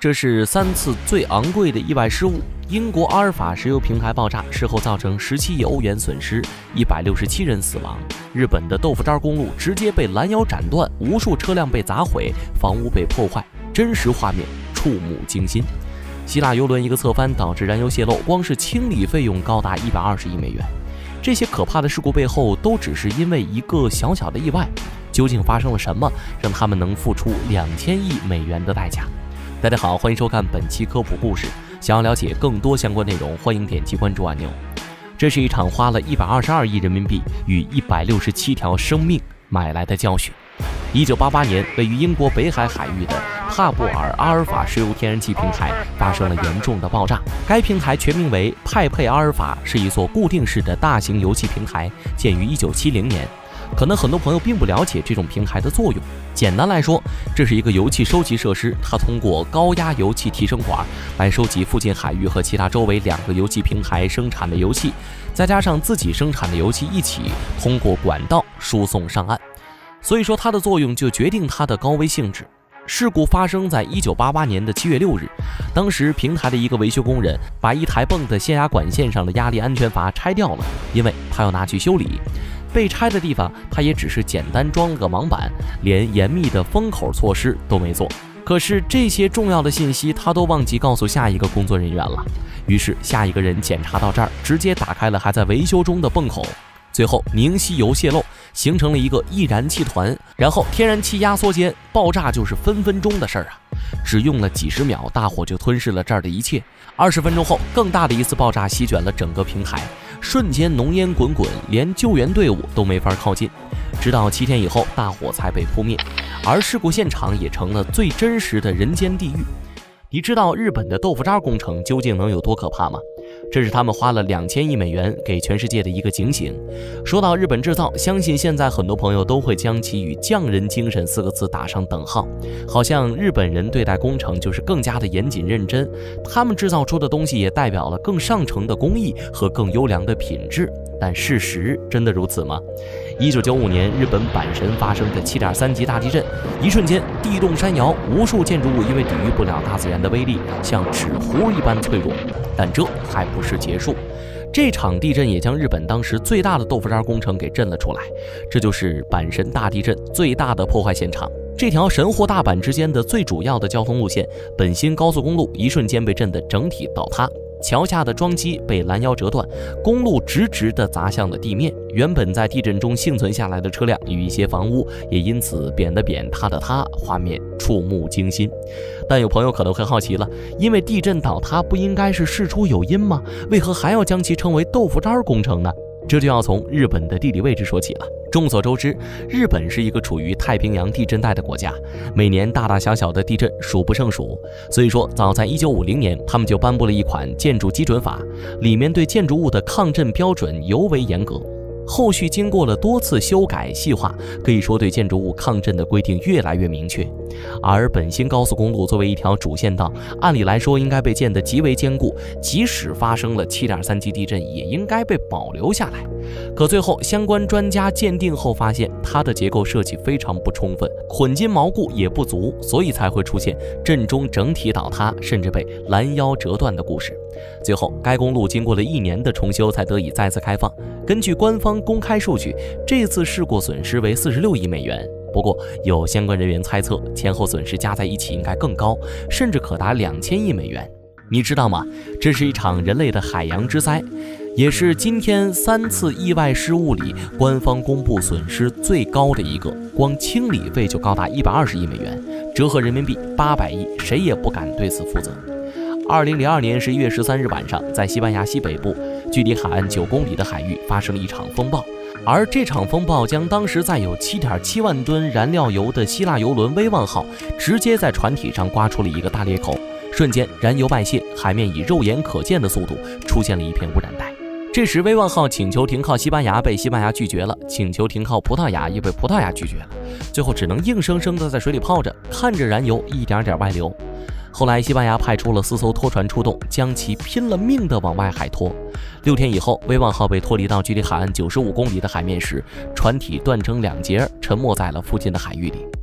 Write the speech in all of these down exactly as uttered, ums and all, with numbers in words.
这是三次最昂贵的意外失误。英国阿尔法石油平台爆炸，事后造成十七亿欧元损失，一百六十七人死亡。日本的豆腐渣公路直接被拦腰斩断，无数车辆被砸毁，房屋被破坏，真实画面触目惊心。希腊油轮一个侧翻导致燃油泄漏，光是清理费用高达一百二十亿美元。这些可怕的事故背后，都只是因为一个小小的意外。究竟发生了什么，让他们能付出两千亿美元的代价？大家好，欢迎收看本期科普故事。想要了解更多相关内容，欢迎点击关注按钮。这是一场花了一百二十二亿人民币与一百六十七条生命买来的教训。一九八八年，位于英国北海海域的帕布尔阿尔法石油天然气平台发生了严重的爆炸。该平台全名为派佩阿尔法，是一座固定式的大型油气平台，建于一九七零年。可能很多朋友并不了解这种平台的作用。简单来说，这是一个油气收集设施，它通过高压油气提升管来收集附近海域和其他周围两个油气平台生产的油气，再加上自己生产的油气一起通过管道输送上岸。所以说它的作用就决定它的高危性质。事故发生在一九八八年的七月六日，当时平台的一个维修工人把一台泵的泄压管线上的压力安全阀拆掉了，因为他要拿去修理。被拆的地方他也只是简单装了个盲板，连严密的封口措施都没做。可是这些重要的信息他都忘记告诉下一个工作人员了。于是下一个人检查到这儿，直接打开了还在维修中的泵口，最后凝吸油泄漏，形成了一个易燃气团，然后天然气压缩间爆炸，就是分分钟的事儿啊！只用了几十秒，大火就吞噬了这儿的一切。二十分钟后，更大的一次爆炸席卷了整个平台，瞬间浓烟滚滚，连救援队伍都没法靠近。直到七天以后，大火才被扑灭，而事故现场也成了最真实的人间地狱。你知道日本的豆腐渣工程究竟能有多可怕吗？这是他们花了两千亿美元给全世界的一个警醒。说到日本制造，相信现在很多朋友都会将其与匠人精神四个字打上等号，好像日本人对待工程就是更加的严谨认真，他们制造出的东西也代表了更上乘的工艺和更优良的品质。但事实真的如此吗？一九九五年，日本阪神发生的七点三级大地震，一瞬间地动山摇，无数建筑物因为抵御不了大自然的威力，像纸糊一般脆弱。但这还不是结束，这场地震也将日本当时最大的豆腐渣工程给震了出来，这就是阪神大地震最大的破坏现场。这条神户大阪之间的最主要的交通路线本新高速公路一瞬间被震得整体倒塌，桥下的桩基被拦腰折断，公路直直地砸向了地面。原本在地震中幸存下来的车辆与一些房屋也因此扁的扁，塌的塌，画面触目惊心。但有朋友可能会好奇了，因为地震倒塌不应该是事出有因吗？为何还要将其称为豆腐渣工程呢？这就要从日本的地理位置说起了。众所周知，日本是一个处于太平洋地震带的国家，每年大大小小的地震数不胜数。所以说，早在一九五零年，他们就颁布了一款建筑基准法，里面对建筑物的抗震标准尤为严格。后续经过了多次修改细化，可以说对建筑物抗震的规定越来越明确。而本新高速公路作为一条主线道，按理来说应该被建得极为坚固，即使发生了 七点三级地震也应该被保留下来。可最后相关专家鉴定后发现，它的结构设计非常不充分，混凝锚固也不足，所以才会出现震中整体倒塌，甚至被拦腰折断的故事。最后该公路经过了一年的重修才得以再次开放。根据官方公开数据，这次事故损失为四十六亿美元。不过有相关人员猜测，前后损失加在一起应该更高，甚至可达两千亿美元。你知道吗？这是一场人类的海洋之灾，也是今天三次意外失误里官方公布损失最高的一个，光清理费就高达一百二十亿美元，折合人民币八百亿，谁也不敢对此负责。二零零二年十一月十三日晚上，在西班牙西北部距离海岸九公里的海域发生了一场风暴，而这场风暴将当时载有 七点七万吨燃料油的希腊油轮威望号直接在船体上刮出了一个大裂口，瞬间燃油外泄，海面以肉眼可见的速度出现了一片污染带。这时威望号请求停靠西班牙被西班牙拒绝了，请求停靠葡萄牙也被葡萄牙拒绝了，最后只能硬生生的在水里泡着，看着燃油一点点外流。后来西班牙派出了四艘拖船出动，将其拼了命的往外海拖。六天以后，威望号被脱离到距离海岸九十五公里的海面时，船体断成两截，沉没在了附近的海域里。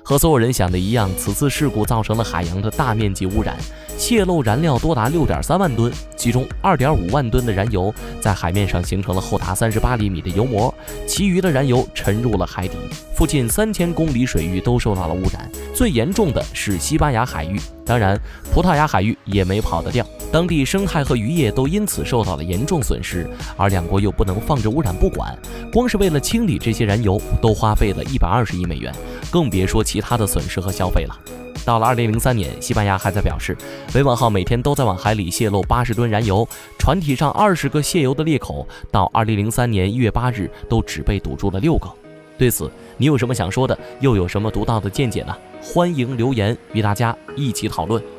和所有人想的一样，此次事故造成了海洋的大面积污染，泄漏燃料多达 六点三万吨，其中 二点五万吨的燃油在海面上形成了厚达三十八厘米的油膜，其余的燃油沉入了海底，附近三千公里水域都受到了污染。最严重的是西班牙海域，当然葡萄牙海域也没跑得掉，当地生态和渔业都因此受到了严重损失，而两国又不能放着污染不管，光是为了清理这些燃油都花费了一百二十亿美元，更别说其他的损失和消费了。到了二零零三年，西班牙还在表示，维稳号每天都在往海里泄漏八十吨燃油，船体上二十个泄油的裂口，到二零零三年一月八日都只被堵住了六个。对此，你有什么想说的？又有什么独到的见解呢？欢迎留言与大家一起讨论。